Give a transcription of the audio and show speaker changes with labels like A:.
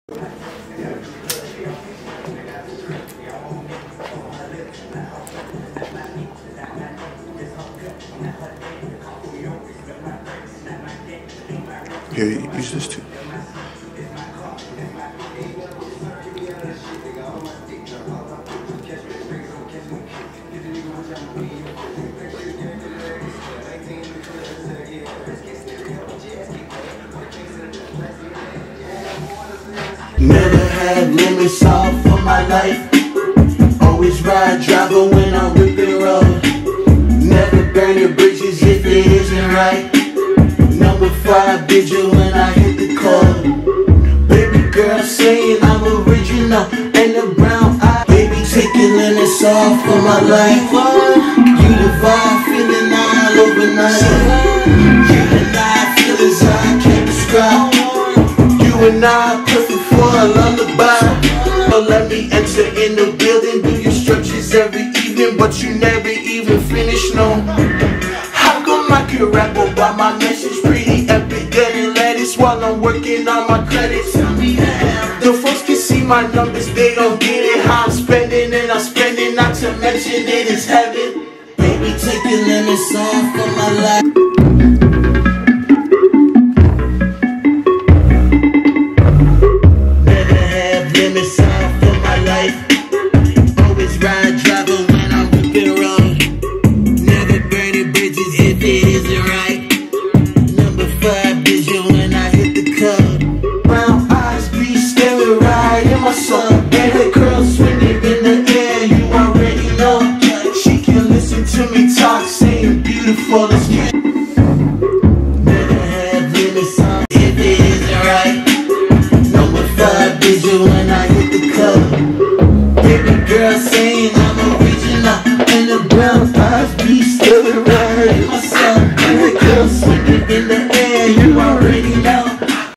A: Here, use this too.
B: Never had limits all for my life. Always ride driver when I'm whipping road. Never burning bridges if it isn't right. Number 5 vigil when I hit the code. Baby girl saying I'm original and the brown eye. Baby taking limits off for my life. You the vibe feeling all overnight. You and I feelings I can't describe. You and I perfect for a lullaby. Don't let me enter in the building. Do your stretches every evening, but you never even finish, no. How come I can rap about my message? Pretty epic, getting lettuce while I'm working on my credits. The folks can see my numbers, they don't get it. How I'm spending and I'm spending, not to mention it is heaven. Baby, take the limits off for my life. And her curls swinging in the air, you already know. She can listen to me talk, saying beautiful as you. Never have limits on if it isn't right. Number 5 visual when I hit the club. Baby girl saying I'm original, and the brown eyes be staring right at myself. And her curls swinging in the air.